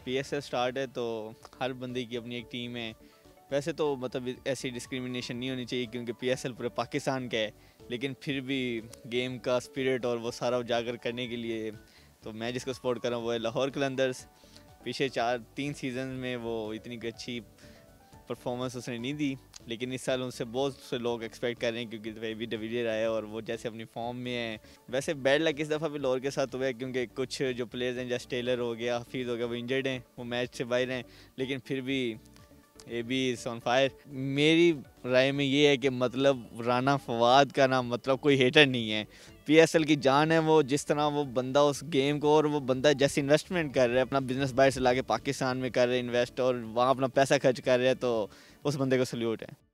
PSL start है तो हर बंदे की अपनी एक टीम है। वैसे तो मतलब ऐसी डिस्क्रिमिनेशन नहीं होनी चाहिए क्योंकि पीएसएल पूरे पाकिस्तान का है, लेकिन फिर भी गेम का स्पिरिट और वो सारा उजागर करने के लिए तो मैं जिसको सपोर्ट कर रहा हूँ वो है लाहौर कलंदर्स। पिछले 3 सीज़न में वो इतनी अच्छी परफॉर्मेंस उसने नहीं दी, लेकिन इस साल उनसे बहुत से लोग एक्सपेक्ट कर रहे हैं क्योंकि वेबी डिविलियर आया और वो जैसे अपनी फॉर्म में है। वैसे बैड लक इस दफ़ा भी लाहौर के साथ हुआ है क्योंकि कुछ जो प्लेयर्स हैं जैसे टेलर हो गया, हफीज़ हो गया, वो इंजर्ड हैं, वो मैच से बाहर हैं, लेकिन फिर भी A B is on fire. मेरी राय में ये है कि मतलब राना फवाद का ना मतलब कोई हेटर नहीं है, पीएसएल की जान है वो। जिस तरह वो बंदा उस गेम को और वो बंदा जैसे इन्वेस्टमेंट कर रहा है, अपना बिजनेस बाहर से ला के पाकिस्तान में कर रहे हैं इन्वेस्ट और वहाँ अपना पैसा खर्च कर रहे हैं, तो उस बंदे को सल्यूट है।